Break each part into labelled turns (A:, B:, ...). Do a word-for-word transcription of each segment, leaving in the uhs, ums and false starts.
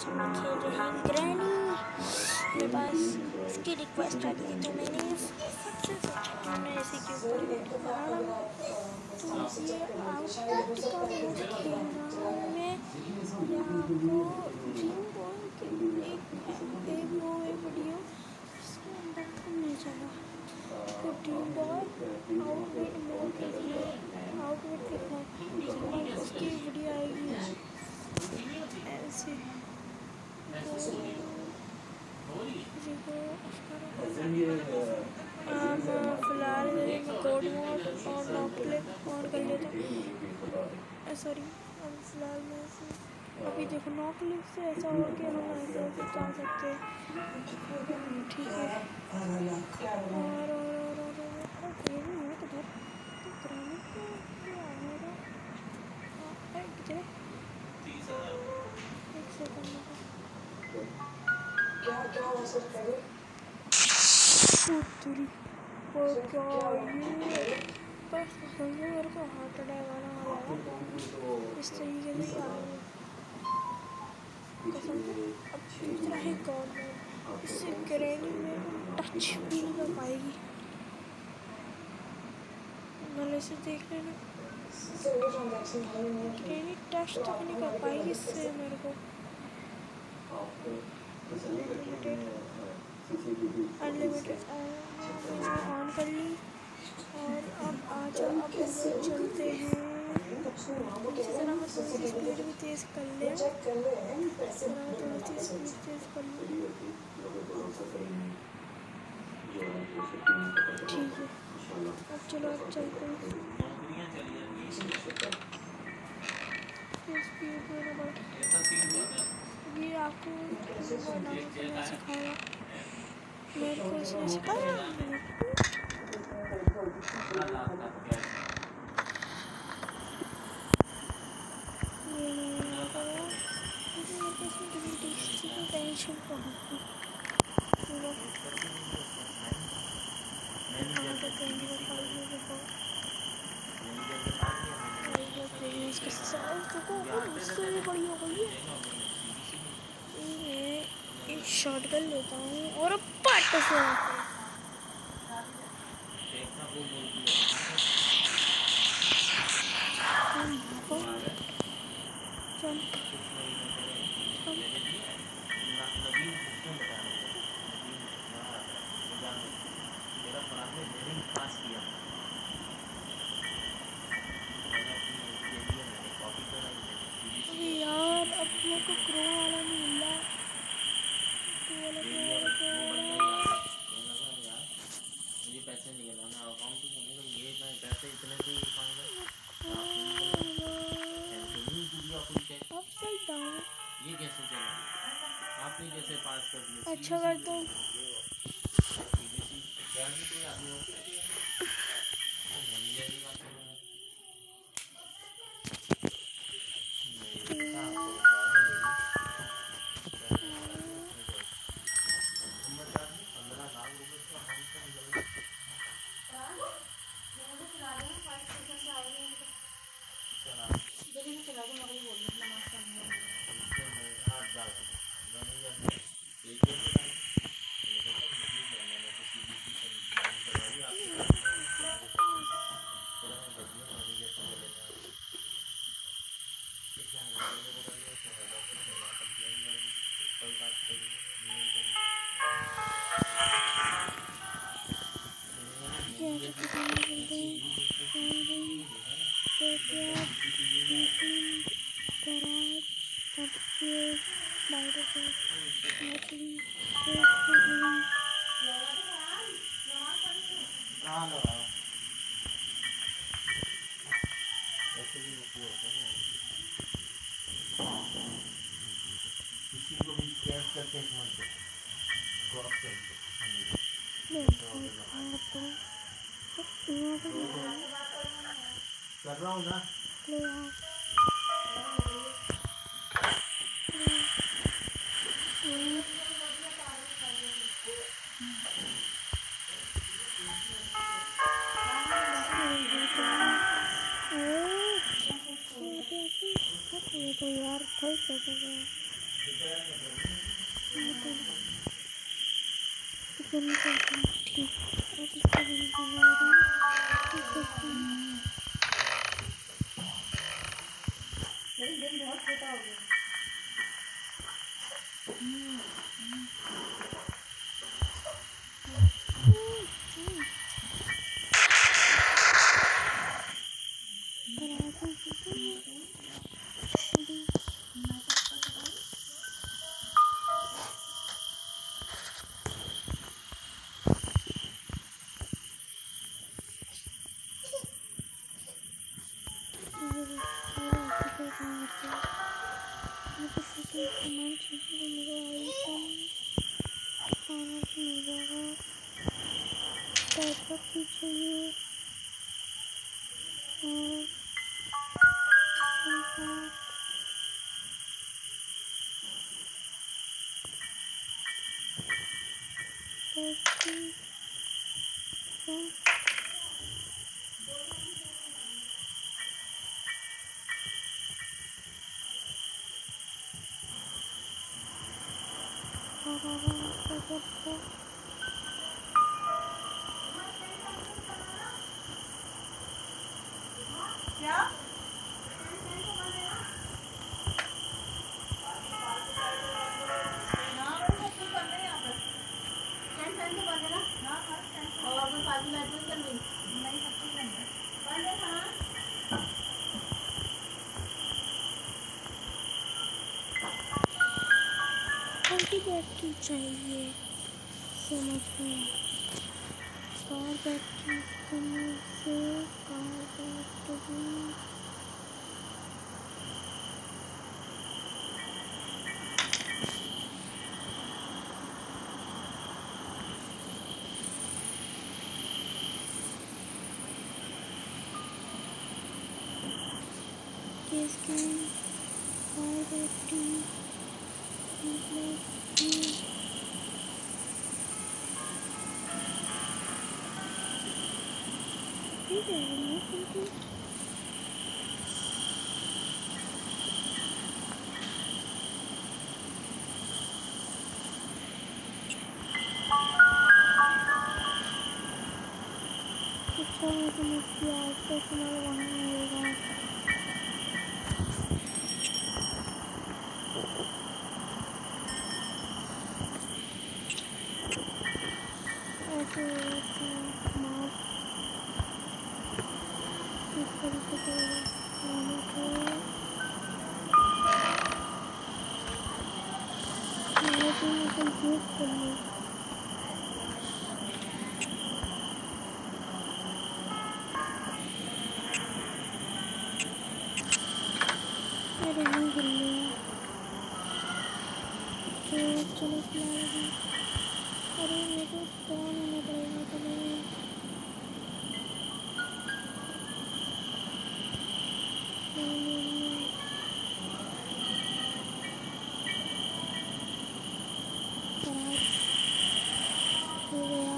A: आज हम लोग खेल रहे हैं ग्रैनी। मेरे पास इसकी रिक्वेस्ट आ गई तो मैंने सबसे सोचा हमने इसी के ऊपर वीडियो बनाना। तो ये आउटपुट का मोड खेलना मैं या आपको ड्रीम बॉय के एक एक वो एक वीडियो इसके अंदर तो मिल जाएगा। तो ड्रीम बॉय आउटवेट मोड देखना आउटवेट देखना उसकी वीडियो आएगी ऐसे। हम फिलहाल कोड मोड और नॉक क्लिक ऑन कर लेते हैं। सॉरी अब फिलहाल में ऐसे अभी देखो नॉक क्लिक से ऐसा हो के हम ऐसे ऐसे जा सकते हैं। ठीक है और और और और ग्रेवी है किधर तो ग्रेवी पे आएगा किधर एक सेकंड क्या क्या हो सकता है पूरी और क्या ये बस समझो मेरे को हार्ट अटैक आना वाला है इस तरीके से आ रहा कसम से। अब दूसरा है गॉड मोड इससे ग्रैनी में टच भी नहीं कर पाएगी मतलब इसे देख लेना ग्रैनी टच तक नहीं कर पाएगी इससे मेरे को अनलिमिटेड ऑन कर ली। और अब आ जाओ अब चलते हैं इसी तरह मैं थोड़ी सी स्पीड भी तेज़ कर ले थोड़ी सी स्पीड तेज़ कर लूँ। ठीक है अब चलो अब चलते हैं स्पीड में बढ़ ये आपको बनाना सिखाया मेरे को इसने सिखाया। टेंशन बढ़िया गई है एक शॉट कर लेता हूँ और पट से यार अब मेरे को क्रो वाला नहीं मिला
B: मुझे पैसे निकलवाना अकाउंट ही होने तो ये मैं पैसे इतने से ही पाऊंगा ये कैसे चला आपने कैसे पास कर दिया
A: अच्छा करता हूँ
B: किसी को भी कैश करके समझते क्रॉस करके कर रहा हूँ ना
A: तो यार कोई कर ठीक है इसका भी बना रहा हूँ।
C: मेरी दिन बहुत छोटा हो गया।
A: चाहिए
C: क्या
A: बैटरी चाहिए समझ में कार बैटरी समझ से कार बैटरी किसकी कार बैटरी मतलब ठीक है मैं क्योंकि अच्छा मुझे मुझे आज तक तुम्हारा वहाँ मिलेगा ऐसे माफ इस तरीके से लाने को मैंने तो कंप्लीट कर लिया अरे नहीं गिर लिया तो चलो फिलहाल अभी अरे मेरे को कौन होना पड़ेगा पहले हो गया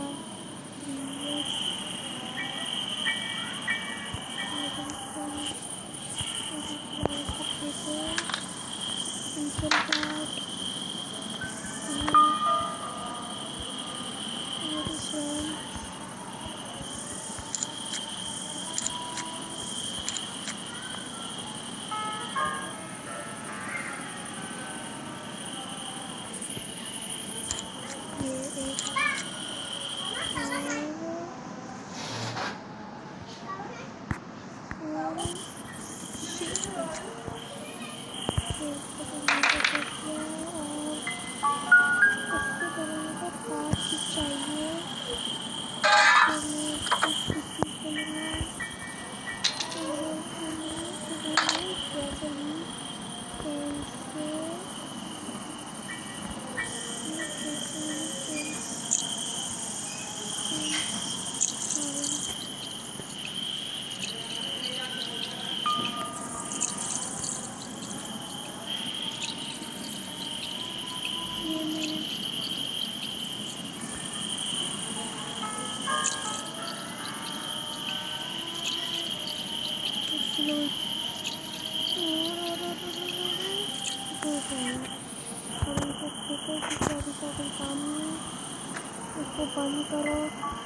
A: को बंद करो।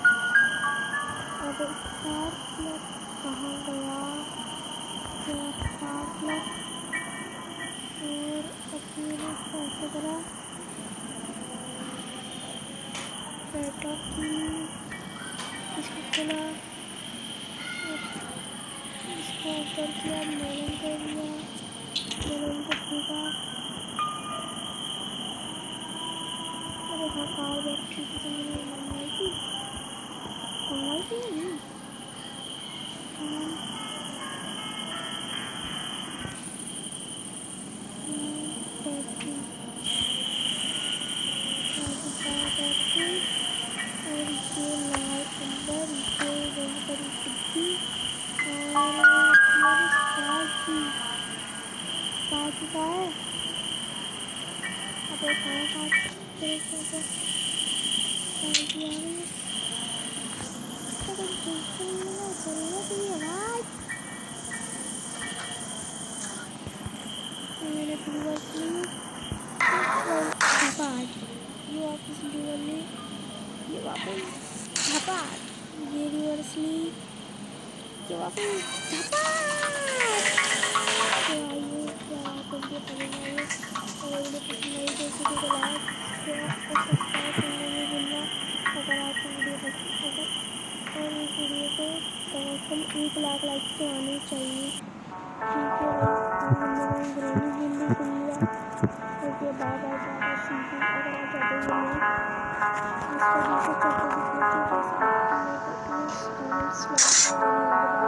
A: अब स्टार प्लग कहाँ गया? स्टार प्लग और अपने कैसे करा सेटअप की इसको खोला, इसको ऊपर किया, मेलन कर दिया, मेलन को फूका। अरे हाँ कार बैटरी की तो मैंने मंगाई थी मंगाई थी नहीं बैटरी बैटरी और ये लाल अंदर ये रंग बड़ी सिद्धि और मेरे स्टार्ट की स्टार्ट का है। अब एक और स्टार्ट देखो तो स्टार्ट की आ रही है। अगर देखो ना चलेगा तो ये आवाज मैंने पूरी ली धपाट, ये वापस लीवर ली, ये वापस धपाट, ये रिवर्स ली, ये वापस धपाट। तो आइए क्या आप ये पढ़ेंगे आइए और वीडियो पसंद आई तो इसी को लाइक शेयर और सब्सक्राइब करने में भूलना। अगर आपको वीडियो पसंद अगर और इस वीडियो को कम से कम एक लाख लाइक तो आने चाहिए। ठीक है भाई, ग्रैनी हिंदी सुन लिया। Okay bye bye bye see you. अगर आप चाहते हो मैं इस तरीके से करके दिखाती हूँ कैसे करते हैं तो प्लीज़ कमेंट्स में